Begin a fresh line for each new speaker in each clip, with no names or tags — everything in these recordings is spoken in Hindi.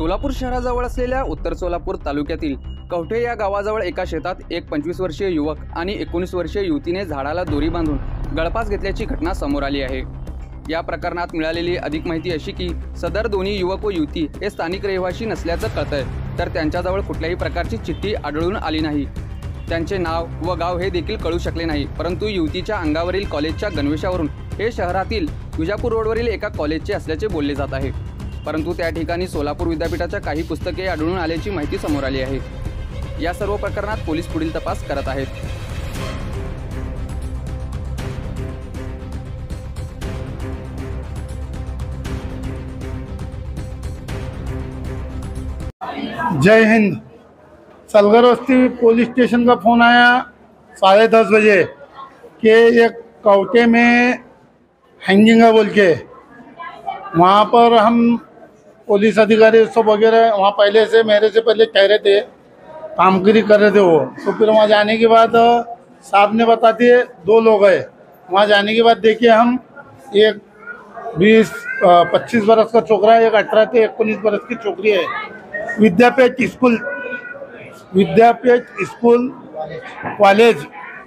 सोलापूर शहराजवळ असलेल्या उत्तर सोलापूर तालुक्यातील कवठे या गावाजवळ एका शेतात एक 25 वर्षीय युवक आणि 19 वर्षीय युवतीने झाडाला दोरी बांधून गळफास घेतल्याची घटना समोर आली आहे। या प्रकरणात मिळालेली अधिक माहिती अशी की सदर दोन्ही युवक व युवती हे स्थानिक रहिवासी नसल्याचं कळतंय, तर त्यांच्याजवळ कुठल्याही प्रकारची चिठ्ठी आढळून आली नाही। त्यांचे नाव व गाव हे देखील कळू शकले नाही, परंतु युवतीच्या अंगावरील कॉलेजच्या गणवेशावरून हे शहरातील विजापूर रोडवरील एका कॉलेजचे असल्याचे बोलले जात आहे। परंतु त्या ठिकाणी सोलापूर विद्यापीठाच्या काही पुस्तके आढळून आल्याची माहिती समोर आली आहे। या सर्व प्रकरणात पोलीस पुढील तपास करत आहेत।
जय हिंद। सलगर बस्ती पुलिस स्टेशन का फ़ोन आया 10:30 बजे कि एक कवटे में हैंगिंग है बोल के। वहाँ पर हम पुलिस अधिकारी सब वगैरह वहाँ पहले से मेरे से पहले कह रहे थे, कामगिरी कर रहे थे वो। तो फिर वहाँ जाने के बाद साहब ने बता दिए 2 लोग हैं। वहाँ जाने के बाद देखिए हम एक 20-25 बरस का छोकरा है, एक 18 से 19 बरस की छोकरी है। विद्यापीठ स्कूल कॉलेज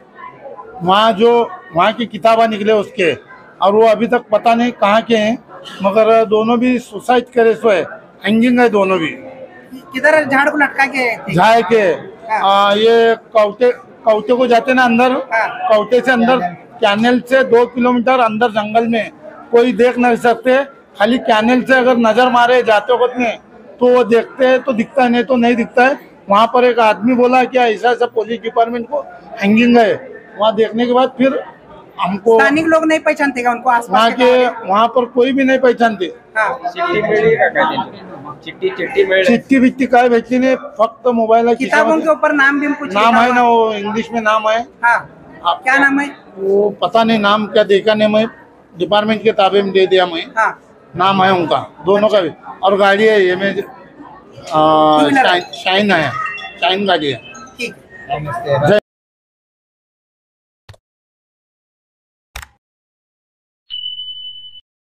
वहाँ की किताबा निकले उसके, और वो अभी तक पता नहीं कहाँ के हैं, मगर दोनों भी सुसाइड करे सो है, हैंगिंग है दोनों भी।
किधर झाड़ को लटका के
झाड़ के ये कवटे को जाते ना अंदर, कवटे से अंदर कैनल से 2 किलोमीटर अंदर जंगल में कोई देख नहीं सकते। खाली कैनल से अगर नजर मारे जाते वक्त में तो वो देखते हैं तो दिखता है, नहीं तो नहीं दिखता है। वहाँ पर एक आदमी बोला कि ऐसा ऐसा पुलिस डिपार्टमेंट को हैंगिंग है। वहाँ देखने के बाद फिर हमको
स्थानिक लोग नहीं पहचानते का उनको, आसपास
वहाँ पर कोई भी नहीं पहचानते। चिट्ठी बिट्टी काय भेटली नाही, फक्त मोबाईल
किताबों के ऊपर नाम भी कुछ
नाम है ना, वो इंग्लिश में नाम है।
हाँ, क्या नाम है
वो पता नहीं, नाम क्या देखा नहीं, मैं डिपार्टमेंट के ताबे में दे दिया मैं।
हाँ,
नाम है उनका दोनों का भी। और गाड़ी है ये में शाइन है, शाइन गाड़ी है।
ठीक।
जय